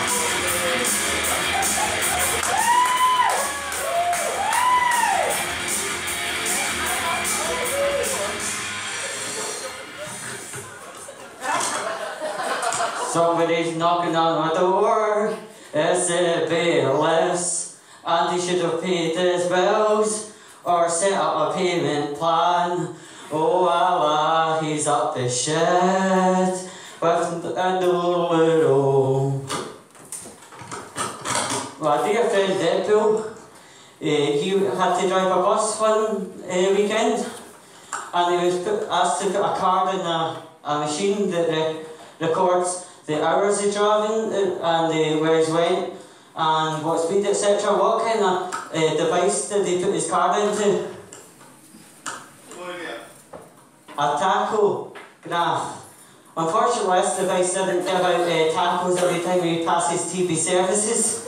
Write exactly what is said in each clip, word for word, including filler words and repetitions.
Somebody's knocking on my door, it's a bailiffs, and he should have paid his bills, or set up a payment plan. Oh Allah, he's up to shit, with a little. My dear friend Deadpool, uh, he had to drive a bus one uh, weekend, and he was put, asked to put a card in a, a machine that re records the hours he driving and uh, where he's went and what speed, et cetera. What kind of uh, device did he put his card into? A tachograph. Unfortunately, this device didn't give out uh, tacos every time he passes T V services.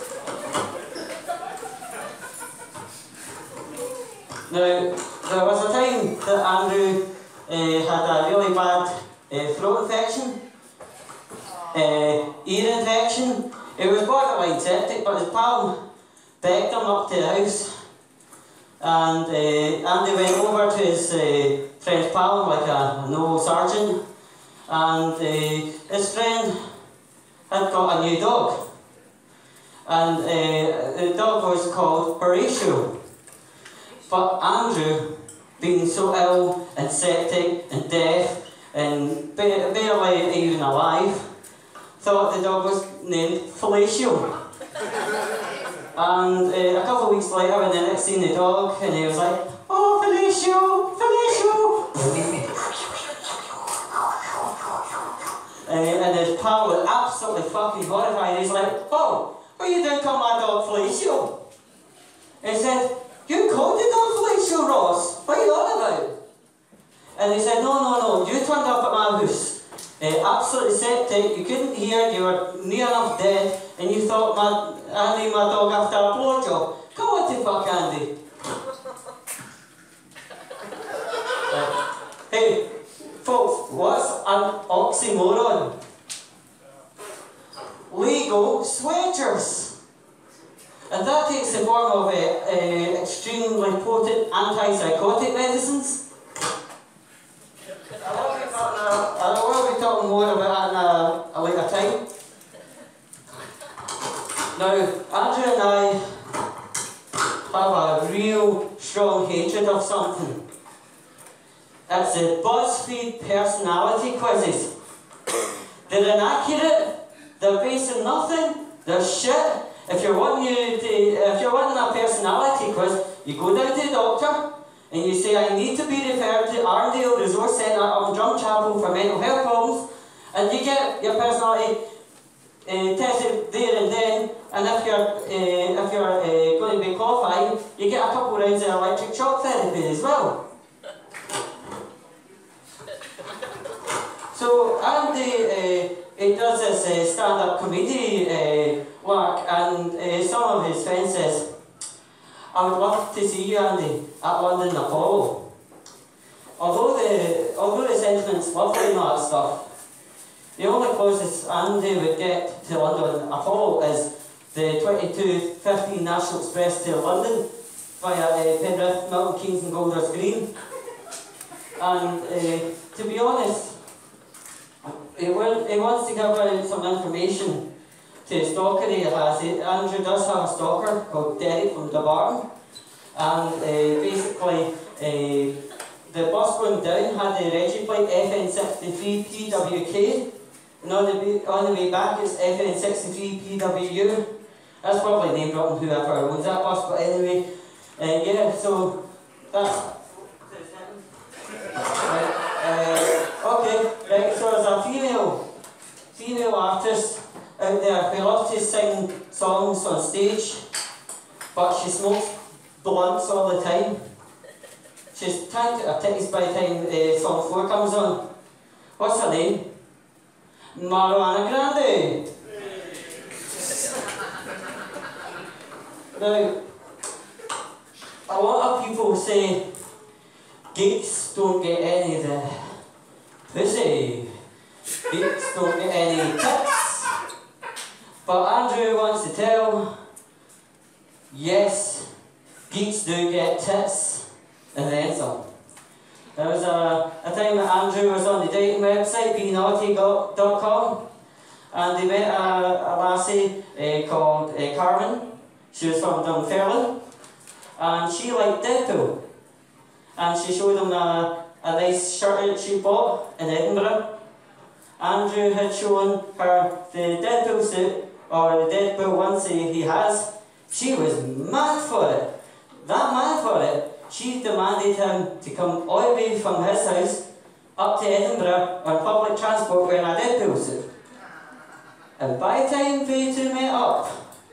Now, there was a time that Andrew uh, had a really bad uh, throat infection. Uh, ear infection. It was borderline septic, but his pal begged him up to the house, and uh, Andy went over to his uh, friend's pal, like a, an old sergeant, and uh, his friend had got a new dog, and uh, the dog was called Horatio. But Andrew, being so ill and septic and deaf and ba barely even alive, thought the dog was named Fellatio. And uh, a couple of weeks later, when they next seen the dog, and he was like, "Oh, Fellatio, Fellatio!" uh, and his pal was absolutely fucking horrified. He's like, "Oh, what are you doing calling my dog Fellatio?" He said, "You called the dog Fellatio, Ross. What are you on about?" And he said, "No, no, no, you turned up at my house. Uh, absolutely septic, you couldn't hear, you were near enough dead, and you thought my Andy, my dog, after a blowjob. Come on to fuck Andy." uh, hey, folks, what's an oxymoron? Legal sweaters. And that takes the form of uh, uh, extremely potent antipsychotic medicines. I will be talking more about that in a, a later time. Now, Andrew and I have a real strong hatred of something. It's the BuzzFeed personality quizzes. They're inaccurate, they're based on nothing, they're shit. If you're wanting you to, if you're wanting a personality quiz, you go down to the doctor and you say, "I need to be referred to Arndale Resource Centre of Drumchapel for mental health problems," and you get your personality uh, tested there and then. And if you're uh, if you're uh, going to be qualified, you get a couple rounds of electric shock therapy as well. So Andy, uh, he does this uh, stand-up comedy uh, work, and uh, some of his friends says, "I would love to see you, Andy, at London Apollo." Although the although the sentiment's lovely and all that stuff, the only closest Andy would get to London Apollo is the twenty-two fifteen National Express to London via uh, Penrith, Milton Keynes and Golders Green. And uh, to be honest, he, will, he wants to give out some information to a stalker he has. Andrew does have a stalker called Derek from Dumbarton, and uh, basically uh, the bus going down had the Reggie plate F N sixty-three P W K, and on the, on the way back it's F N sixty-three P W U. That's probably name dropping whoever owns that bus, but anyway, uh, yeah, so that's... Right, uh, okay, right, so there's a female, female artist out there who loves to sing songs on stage, but she smokes blunts all the time. She's trying to her titties by the time uh, song four comes on. What's her name? Marijuana Grande. Now, a lot of people say geeks don't get any of the pussy, geeks don't get any tits, But Andrew wants to tell, yes, geeks do get tits, and then some. There was a, a time that Andrew was on the dating website, be naughty dot com, and he met a, a lassie uh, called uh, Carmen. She was from Dunfermline, and she liked Deadpool. And she showed him a, a nice shirt that she bought in Edinburgh. Andrew had shown her the Deadpool suit, or the Deadpool onesie he has. She was mad for it. That mad for it. She demanded him to come all the way from his house up to Edinburgh on public transport wearing a Deadpool suit. And by the time they two met up,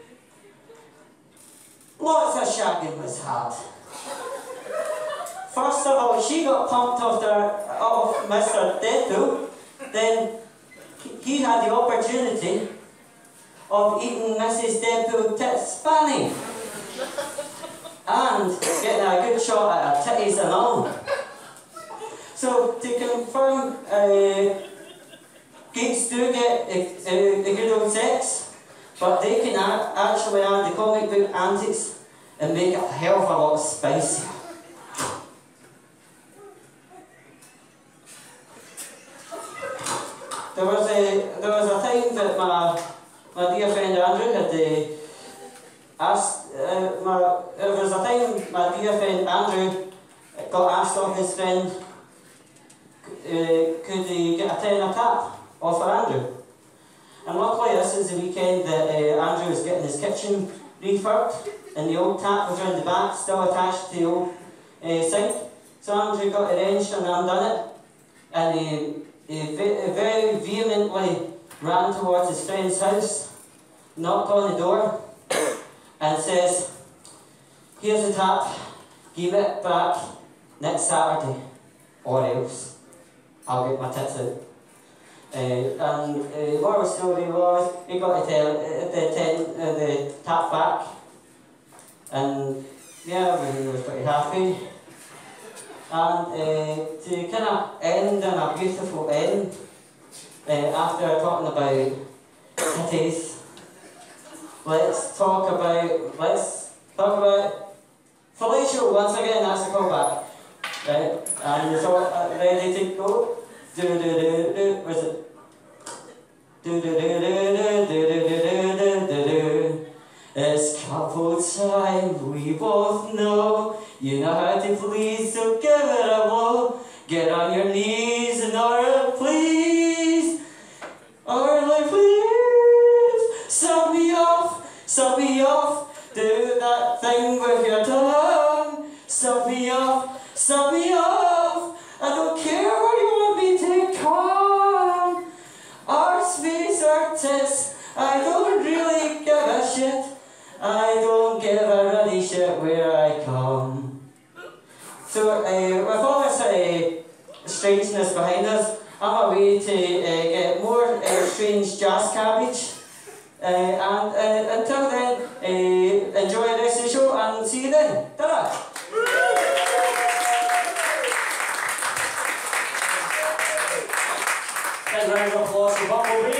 lots of shagging was had. First of all, she got pumped off, the, off Mister Deadpool, then he had the opportunity of eating Missus Deadpool tits Fanny and getting a good shot at her titties and all. So to confirm, uh, geeks do get uh, uh, the good old sex, but they can add, actually add the comic book antics and make it a hell of a lot spicier. There was a there was a time that my my dear friend Andrew had uh, asked uh, my there was a time my dear friend Andrew got asked of his friend uh, could he get a ten a tap off for Andrew. And luckily this is the weekend that uh, Andrew was getting his kitchen refurbed, and the old tap was around the back, still attached to the old uh, sink. So Andrew got it wrenched and undone it, and he, he very vehemently ran towards his friend's house, knocked on the door, and says, "Here's the tap, give it back next Saturday, or else I'll get my tits out." Uh, and uh, what the story was, he got the, uh, the, ten, uh, the tap back, and yeah, we were pretty happy. And uh, to kind of end on a beautiful end, uh, after talking about titties, let's talk about, let's talk about fellatio once again. That's a callback. Right? And you're all uh, ready to go? Do do do do. Where's it? Do do do do do do do do do do do. It's couple time, we both know you know how to please, so give it a blow. Get on your knees and order, please. Order, please. Suck me off, suck me off. Do that thing with your tongue. Suck me off, suck me off. I don't care where you want me to come. Our space artists, I don't really give a shit. I don't give a ruddy shit where I come. So, uh, with all this uh, strangeness behind us, I'm away to uh, get more uh, strange jazz cabbage. Uh, and uh, until then, uh, enjoy the rest of the show and see you then. Ta-da! Big round of applause for Bumblebee.